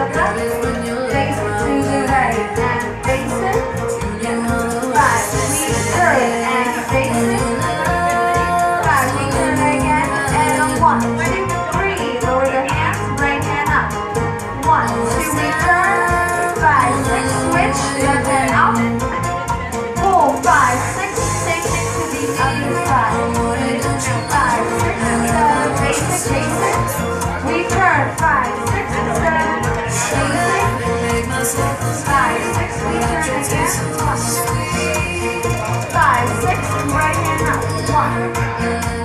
the left, basic to the right, and basic. 5, we turn and basic. 5, we turn again, and a 1, 2, 3. Lower your hands, right hand up. 1, 2, we turn. 5, 6, switch, left hand up. 4, 5, 6, take it to the other side. 5, 6, 7, basic, basic. We turn 5, 6, 7, basic. 5, 6, we turn again. 1, 5, 6, right hand up. 1.